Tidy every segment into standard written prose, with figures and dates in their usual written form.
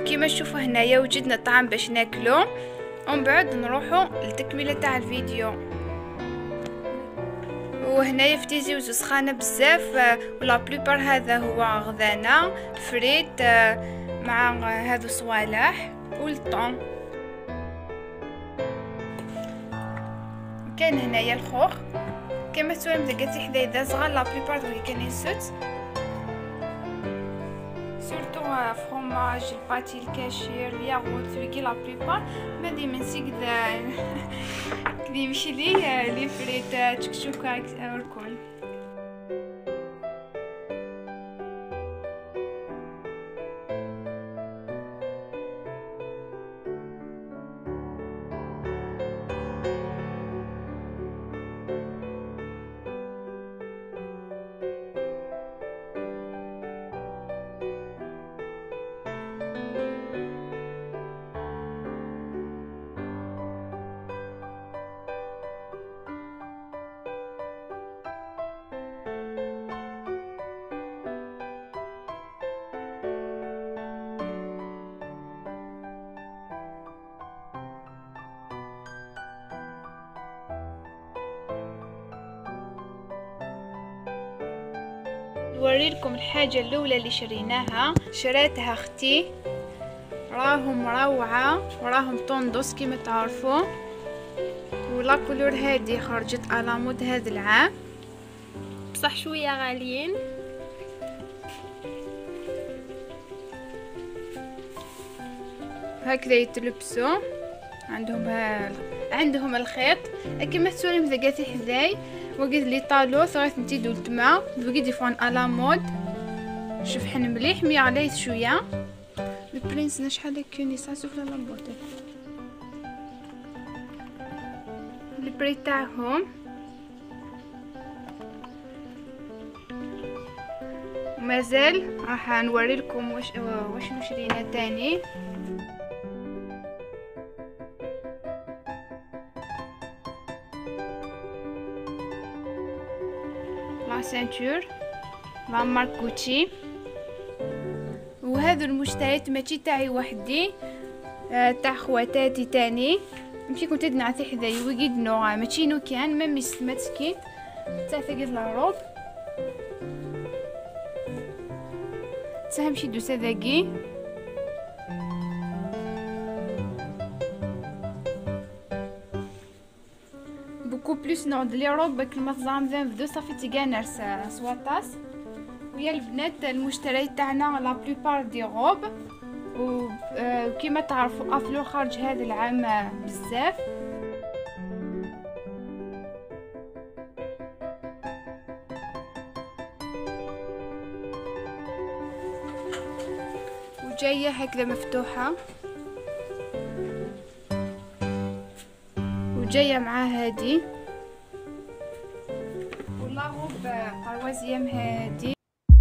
وكما تشوفوا هنايا وجدنا الطعام باش ناكلو، ومن بعد نروحوا للتكمله تاع الفيديو. وهنايا فتيزي وزو سخانه بزاف، ولا بلوبار هذا هو غذانا فريت مع هذو صوالح والطون. كاين هنايا الخوخ كما تسوالم لقيتي حدايا دا صغار، لا بلوبار اللي كاينين سوت سورتو فروماج الباتي الكاشير الياغورت ثويكي لا بلوبار ما ديما نسي كذا كذا يمشي لي فريت تشكشوكا الكل. نوريلكم الحاجة الأولى اللي شريناها، شريتها أختي، راهم روعة وراهم طندوس كما تعرفوا، ولا كولور هادي خرجت على مود هذا العام، بصح شوية غاليين. هكذا يتلبسوا، عندهم الخيط كما تسولي مثل قاتي حذاي وقد لي طالو ثلاث نتيدو التما وقد يفون على مود. شوف حن مليح مي عليه شويه البرنس نشحال كوني ساسوف لا لامبوتي البري تاعهم. ومازال راح نوري لكم واش شرينا تاني. لا سانتور لا مارك غوتشي. وهذو المشتريات ماشي تاعي وحدي، تاع خواتاتي تاني، ماشي كنت نعطي حذايا وقيد نوع ماشي نو كان مامي ماتسكين تاع ثقيل لا روب تسهم شي دوسا ذاكي بوكو بلوس نعود لي روب كلمة زعم بدو صافي تيغانرس سواتاس. ويا البنات المشتريات تاعنا لا بلوبار دي روب وكما تعرفوا افلو خارج هذا العام بزاف. وجايه هكذا مفتوحه وجايه مع هادي ولا روب قروازيام هادي.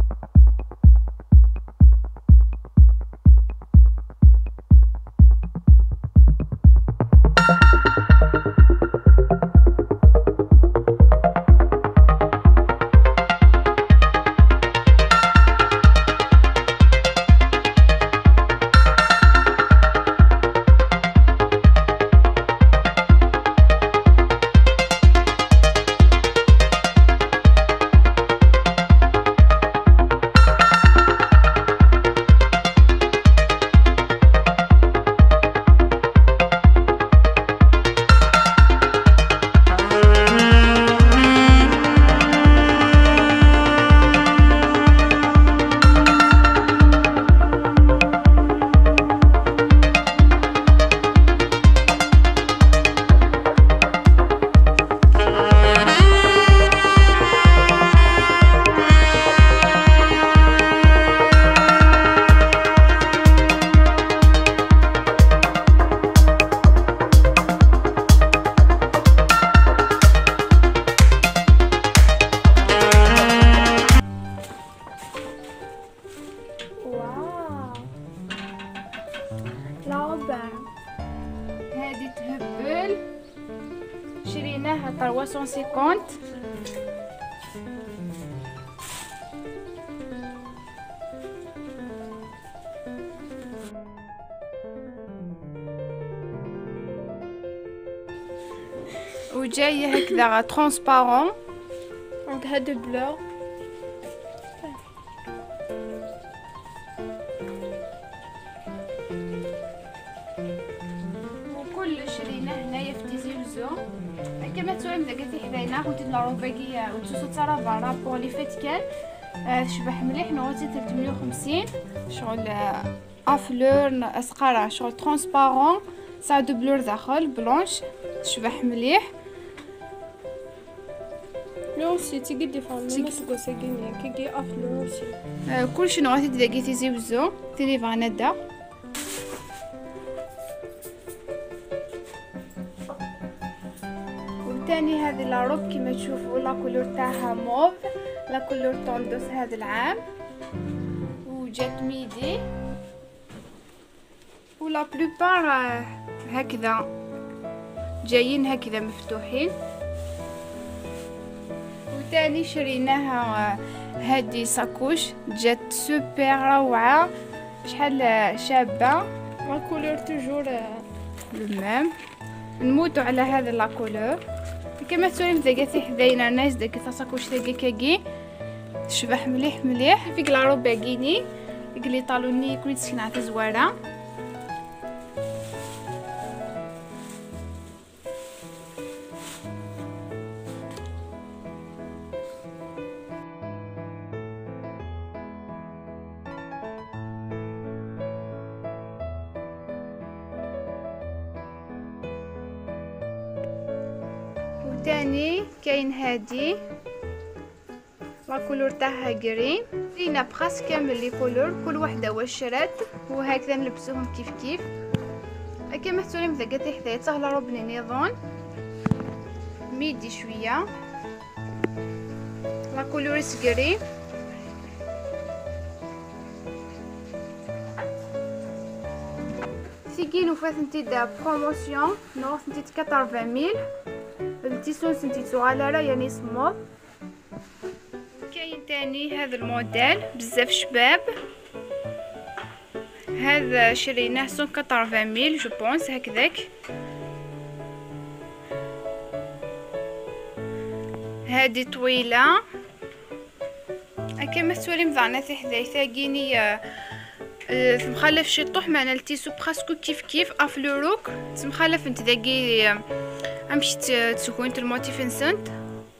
هادي تهبل شريناها 350. جايه هكذا ترونسبارون. دونك هاد البلو وكل شرينا هنايا في تيزي وزو كما تسوي مزاكاتي حداينا كنت لاروباكيه وتسوسو تصرا رابور لي فات كان تشبح مليح نوتي 350 شغل افلور اسقاره شغل ترونسبارون سا دو بلور داخل بلونش تشبح مليح. لا اوسي تيجي ديفون نص كوساكيني كيجي افلور اوسي كلشي نغاتي تلاقي تيزي وزو تيلي فانادا. وثاني هذه لاروب كيما تشوفوا لا كولور تاعها موف، لا كولور طوندوس هذا العام وجات ميدي ولا بلوبار هكذا جايين هكذا مفتوحين. وثاني شريناها هذه ساكوش جات سوبر روعه شحال شابه لا كولور توجور لو ميم. نموتوا على هذا لا كولور كما تسولي مزاكاتي حداينا ناس داك ساكوش تاعي كاكي تشبح مليح مليح فيك لا روب باكيني قلي طالوني كل تسكنات زواره. وثاني كاين هادي لا كولور تاعها جرين لينا بخاص كامل لي كولور كل وحده واش شرات وهكذا نلبسوهم كيف كيف كما تسولي مزاكاتي حدايا سهله روبني نيظون ميدي شويه لا كولور جرين. سيكينو فاتنتي دا بروموسيون نو سنتي 80000 التيسون سنتي صغيره يعني سمول. كاين تاني هذا الموديل بزاف شباب هذا شريناه 180000 جو بونس هكذاك. هذه طويله كما تسولي مضعنات حدايا ثاقيني مخلف شطوح معنا التيسو براسكو كيف كيف افلوروك مخلف انت داكي امشي تسكون الموتيف نسنت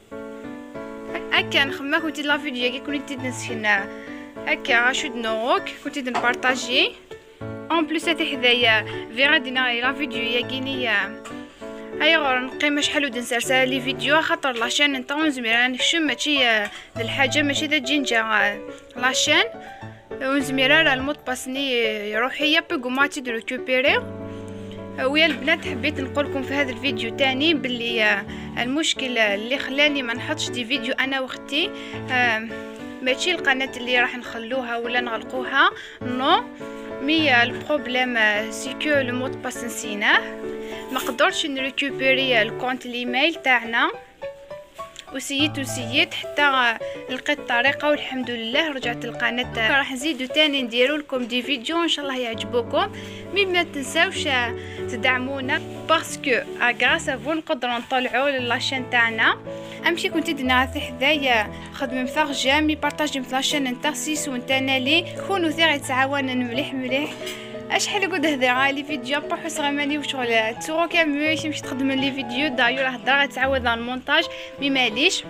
هكا نخمم كنت لا فيديو كي كنت نسكن هكا شود نوك كنت نبارطاجي اون بليس هاتي حدايا في غادي ناري لا فيديو ياكيني هاي غور نقيم شحال ود نسرسل لي فيديو خاطر لاشين نطون زميرا نكشم ماشي للحاجه ماشي دا جينجا لاشين ونزميرا الموت باسني روحيه بوغماتي دو ريكوبيري. ويا البنات حبيت نقولكم في هذا الفيديو تاني باللي المشكل اللي خلاني ما نحطش دي فيديو انا واختي ماشي القناه اللي راح نخلوها ولا نغلقوها نو مي البروبليم سي كو لو مود باس نسيناه ما قدرتش نريكوبيري الكونت الايميل تاعنا وسيت حتى لقيت الطريقه والحمد لله رجعت القناه. راح نزيدو تاني نديرو لكم دي فيديو ان شاء الله يعجبوكم ما تنساوش تدعمونا باسكو غراس افو نقدروا نطلعوا لاشين تاعنا. امشي كنت دنا حدايا خدمه مثاغ جامي بارطاجي مثلا شان نتا سيس ونتا لي كونوا ثير تعاونن مليح اشحال قد هضر لي فيديو بروح صغماني وشغل تصورو كامل مش تخدم لي فيديو دايور هضر تعاود على المونتاج ماليش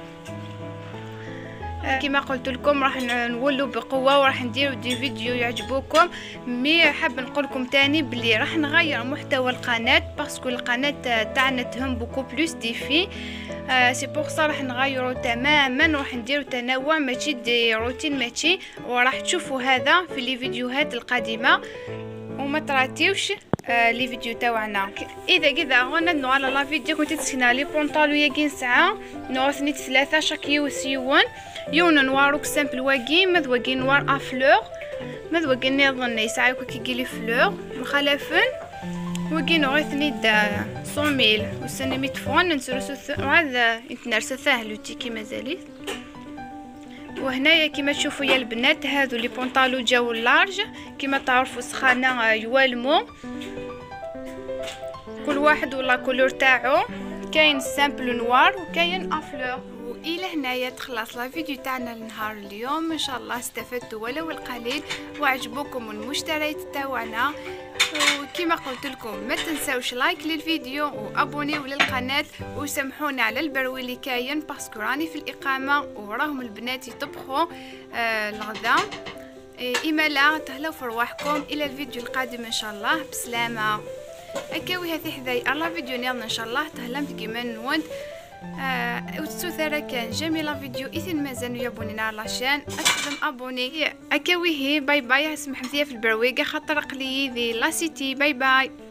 كما قلت لكم راح نولوا بقوه وراح نديروا دي فيديو يعجبوكم. مي حاب نقول لكم تاني بلي راح نغير محتوى القناه باسكو القناه تاعنا تهم بوكو بلوس دي في سي بور سا راح نغيروا تماما راح نديروا تنوع ماشي دي روتين ماشي وراح تشوفوا هذا في لي فيديوهات القادمه وما تراتيوش لي فيديو تاعنا. اذا كذا غنى نو على لا فيديو كنت تسكنا لي بونطالو ياكين ساعه نو ثني ثلاثه شاك يوسيون يون نواروك سامبل واكي مذوقي نوار افلور مذوقي نظن يساعي كي لي فلور مخالفن وكي نو ثني دا 100000 وسنميت فون نسرسو هذا يتنرس سهل تيكي مازاليت. وهنايا كما تشوفوا يا البنات هادو لي بونطالو جاو لارج كما تعرفوا سخانه يوالمو كل واحد ولا كولور تاعو كاين سامبل نوار وكاين افلور. والى هنايا تخلص لا فيديو تاعنا لنهار اليوم. ان شاء الله استفدتوا ولو القليل وعجبوكم المشتريات تاعنا. وكما قلت لكم ما تنساوش لايك للفيديو وابونيو للقناه وسامحونا على البروي اللي كاين باسكو راني في الاقامه وراهم البنات يطبخوا الغدا. إما لا تهلاو في رواحكم. الى الفيديو القادم ان شاء الله بسلامه. اكاوي هذه حذاي الله فيديو نيالنا ان شاء الله تهلمت كيما نود. وتسوثر كان جميل فيديو اذا مازالوا يابونينا على لاشين اكتبوا ابوني. اكاوي هي باي باي. اسمح لي في البرويقه خاطر قليي ذي لا سيتي. باي باي.